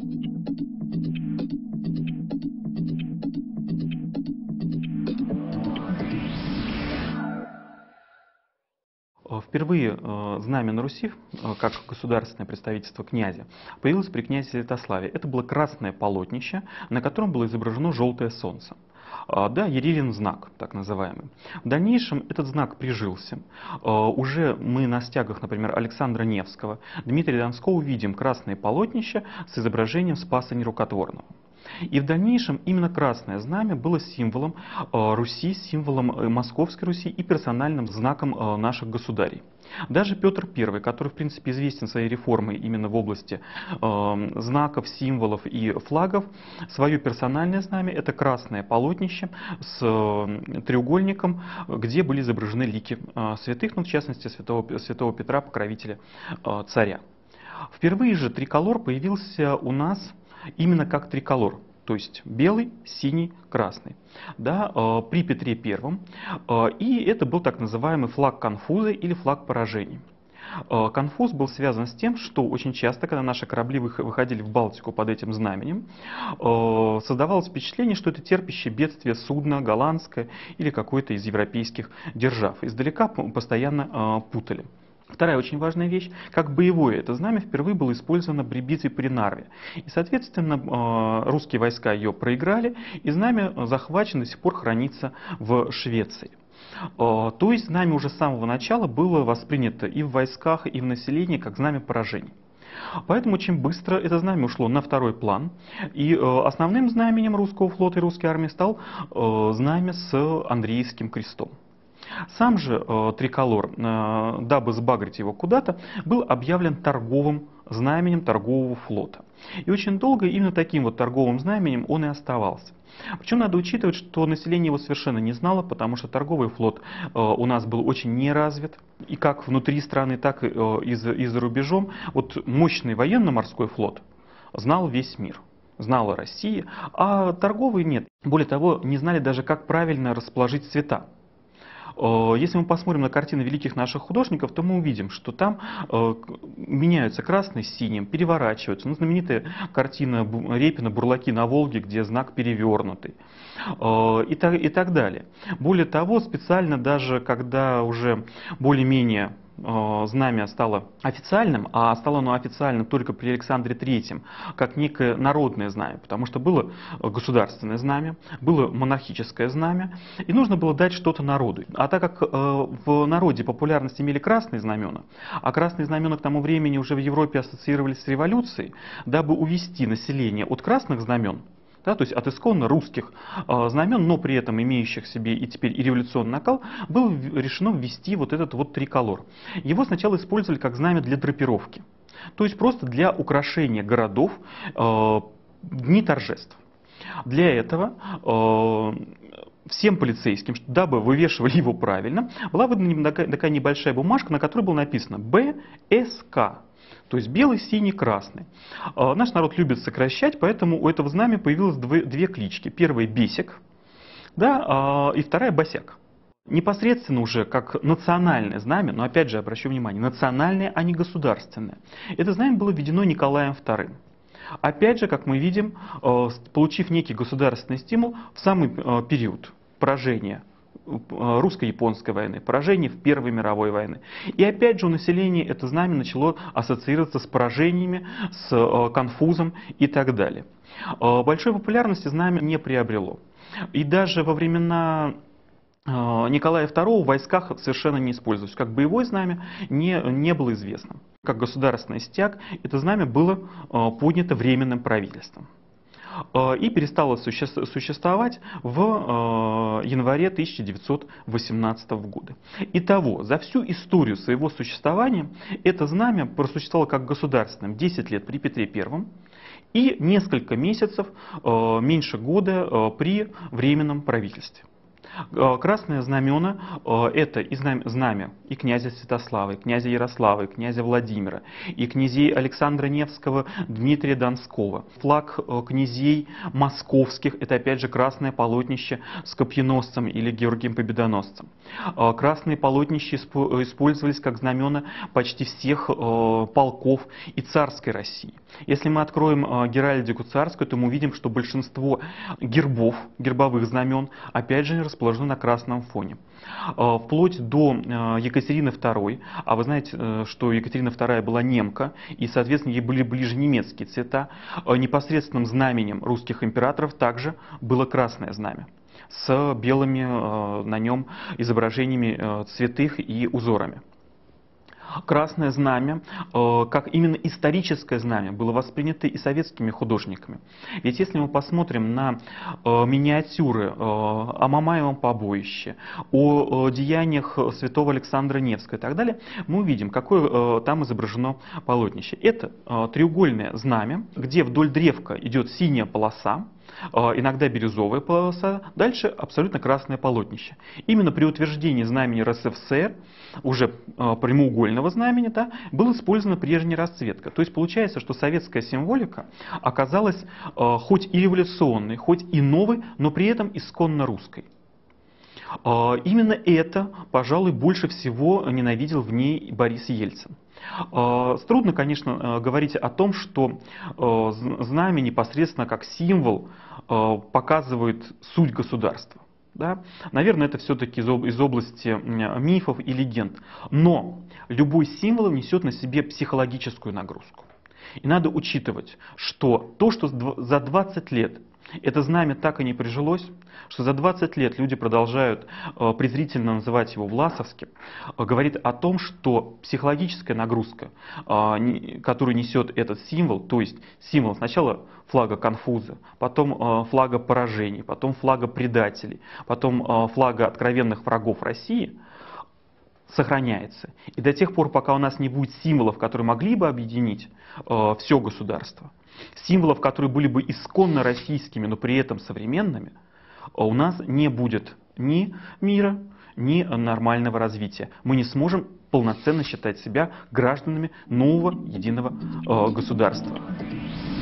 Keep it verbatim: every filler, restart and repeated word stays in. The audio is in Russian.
Впервые знамя на Руси, как государственное представительство князя, появилось при князе Святославе. Это было красное полотнище, на котором было изображено желтое солнце. Да, Ярилин знак, так называемый. В дальнейшем этот знак прижился. Уже мы на стягах, например, Александра Невского, Дмитрия Донского видим красное полотнище с изображением Спаса Нерукотворного. И в дальнейшем именно красное знамя было символом Руси, символом Московской Руси и персональным знаком наших государей. Даже Петр Первый, который в принципе известен своей реформой именно в области э, знаков, символов и флагов, свое персональное знамя — это красное полотнище с э, треугольником, где были изображены лики э, святых, ну, в частности святого, святого Петра, покровителя э, царя. Впервые же триколор появился у нас именно как триколор, то есть белый, синий, красный, да, э, при Петре Первом. Э, и это был так называемый флаг конфуза или флаг поражений. Э, конфуз был связан с тем, что очень часто, когда наши корабли выходили в Балтику под этим знаменем, э, создавалось впечатление, что это терпящее бедствие судно голландское или какое-то из европейских держав. Издалека постоянно э, путали. Вторая очень важная вещь, как боевое это знамя впервые было использовано при битве при Нарве. И, соответственно, русские войска ее проиграли, и знамя захвачено, до сих пор хранится в Швеции. То есть знамя уже с самого начала было воспринято и в войсках, и в населении как знамя поражений. Поэтому очень быстро это знамя ушло на второй план, и основным знаменем русского флота и русской армии стал знамя с Андреевским крестом. Сам же э, триколор, э, дабы сбагрить его куда-то, был объявлен торговым знаменем торгового флота. И очень долго именно таким вот торговым знаменем он и оставался. Причем надо учитывать, что население его совершенно не знало, потому что торговый флот э, у нас был очень неразвит. И как внутри страны, так и, э, и, за, и за рубежом. Вот мощный военно-морской флот знал весь мир. Знала Россия, а торговый нет. Более того, не знали даже, как правильно расположить цвета. Если мы посмотрим на картины великих наших художников, то мы увидим, что там э, меняются красный с синим, переворачиваются. Ну, знаменитая картина Репина «Бурлаки на Волге», где знак перевернутый, э, и, так, и так далее. Более того, специально даже когда уже более-менее знамя стало официальным, а стало оно официальным только при Александре Третьем, как некое народное знамя, потому что было государственное знамя, было монархическое знамя, и нужно было дать что-то народу. А так как в народе популярность имели красные знамена, а красные знамена к тому времени уже в Европе ассоциировались с революцией, дабы увести население от красных знамен, да, то есть от исконно русских э, знамен, но при этом имеющих в себе и теперь и революционный накал, было решено ввести вот этот вот триколор. Его сначала использовали как знамя для драпировки, то есть просто для украшения городов э, дни торжеств. Для этого э, всем полицейским, дабы вывешивали его правильно, была выдана такая небольшая бумажка, на которой было написано Б С К. То есть белый, синий, красный. Наш народ любит сокращать, поэтому у этого знамя появилось две, две клички. Первая — Бесик, да, и вторая — Босяк. Непосредственно уже как национальное знамя, но опять же обращу внимание, национальное, а не государственное. Это знамя было введено Николаем Вторым. Опять же, как мы видим, получив некий государственный стимул в самый период поражения русско-японской войны, поражение в Первой мировой войны. И опять же у населения это знамя начало ассоциироваться с поражениями, с конфузом и так далее. Большой популярности знамя не приобрело. И даже во времена Николая Второго в войсках совершенно не использовалось. Как боевое знамя не, не было известно. Как государственный стяг это знамя было поднято временным правительством и перестало существовать в январе тысяча девятьсот восемнадцатого года. Итого, за всю историю своего существования это знамя просуществовало как государственным десять лет при Петре Первом и несколько месяцев, меньше года, при временном правительстве. Красные знамена – это и знамя и князя Святослава, и князя Ярослава, и князя Владимира, и князей Александра Невского, Дмитрия Донского. Флаг князей московских – это опять же красное полотнище с копьеносцем или Георгием Победоносцем. Красные полотнища использовались как знамена почти всех полков и царской России. Если мы откроем геральдику царскую, то мы увидим, что большинство гербов, гербовых знамен, опять же, расположены на красном фоне. Вплоть до Екатерины второй, а вы знаете, что Екатерина вторая была немка, и, соответственно, ей были ближе немецкие цвета, непосредственным знаменем русских императоров также было красное знамя с белыми на нем изображениями цветных и узорами. Красное знамя, как именно историческое знамя, было воспринято и советскими художниками. Ведь если мы посмотрим на миниатюры о Мамаевом побоище, о деяниях святого Александра Невского и так далее, мы увидим, какое там изображено полотнище. Это треугольное знамя, где вдоль древка идет синяя полоса, иногда бирюзовая полоса, дальше абсолютно красное полотнище. Именно при утверждении знамени РСФСР, уже прямоугольного знамени, да, была использована прежняя расцветка. То есть получается, что советская символика оказалась хоть и революционной, хоть и новой, но при этом исконно русской. Именно это, пожалуй, больше всего ненавидел в ней Борис Ельцин. Трудно, конечно, говорить о том, что знамя непосредственно как символ показывает суть государства. Да? Наверное, это все-таки из области мифов и легенд. Но любой символ несет на себе психологическую нагрузку. И надо учитывать, что то, что за двадцать лет это знамя так и не прижилось, что за двадцать лет люди продолжают э, презрительно называть его власовским, э, говорит о том, что психологическая нагрузка, э, не, которую несет этот символ, то есть символ сначала флага конфуза, потом э, флага поражений, потом флага предателей, потом э, флага откровенных врагов России, сохраняется. И до тех пор, пока у нас не будет символов, которые могли бы объединить э, все государство, символов, которые были бы исконно российскими, но при этом современными, у нас не будет ни мира, ни нормального развития. Мы не сможем полноценно считать себя гражданами нового единого э, государства.